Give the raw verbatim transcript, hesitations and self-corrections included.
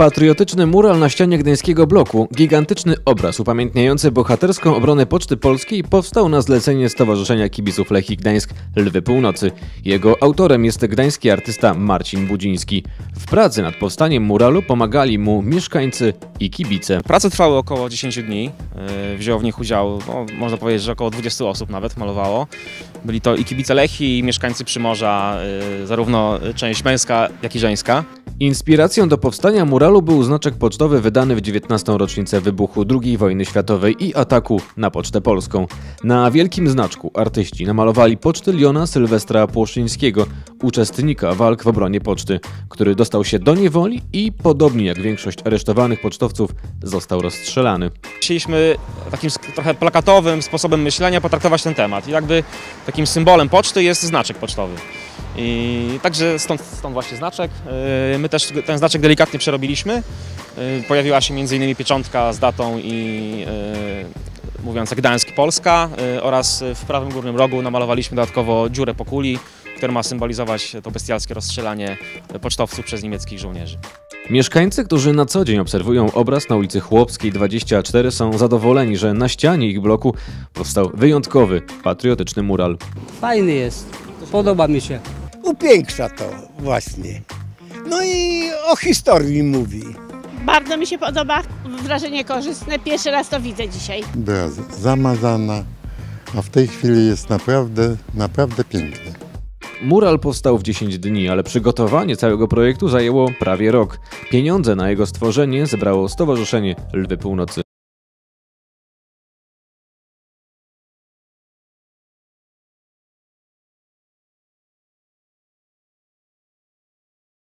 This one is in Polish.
Patriotyczny mural na ścianie gdańskiego bloku, gigantyczny obraz upamiętniający bohaterską obronę Poczty Polskiej, powstał na zlecenie Stowarzyszenia Kibiców Lechii Gdańsk Lwy Północy. Jego autorem jest gdański artysta Marcin Budziński. W pracy nad powstaniem muralu pomagali mu mieszkańcy i kibice. Prace trwały około dziesięć dni. Wzięło w nich udział, no, można powiedzieć, że około dwudziestu osób nawet malowało. Byli to i kibice Lechii, i mieszkańcy Przymorza, zarówno część męska, jak i żeńska. Inspiracją do powstania muralu był znaczek pocztowy wydany w dziewiętnastą rocznicę wybuchu drugiej wojny światowej i ataku na Pocztę Polską. Na wielkim znaczku artyści namalowali pocztyliona Sylwestra Płoszyńskiego, uczestnika walk w obronie poczty, który dostał się do niewoli i, podobnie jak większość aresztowanych pocztowców, został rozstrzelany. Chcieliśmy takim trochę plakatowym sposobem myślenia potraktować ten temat. I jakby takim symbolem poczty jest znaczek pocztowy. I także stąd, stąd właśnie znaczek. My też ten znaczek delikatnie przerobiliśmy. Pojawiła się między innymi pieczątka z datą i mówiąc Gdańsk Polska, oraz w prawym górnym rogu namalowaliśmy dodatkowo dziurę po kuli, która ma symbolizować to bestialskie rozstrzelanie pocztowców przez niemieckich żołnierzy. Mieszkańcy, którzy na co dzień obserwują obraz na ulicy Chłopskiej dwadzieścia cztery, są zadowoleni, że na ścianie ich bloku powstał wyjątkowy, patriotyczny mural. Fajny jest, podoba mi się. Upiększa to właśnie. No i o historii mówi. Bardzo mi się podoba, wrażenie korzystne, pierwszy raz to widzę dzisiaj. Była zamazana, a w tej chwili jest naprawdę, naprawdę piękny. Mural powstał w dziesięć dni, ale przygotowanie całego projektu zajęło prawie rok. Pieniądze na jego stworzenie zebrało Stowarzyszenie Lwy Północy.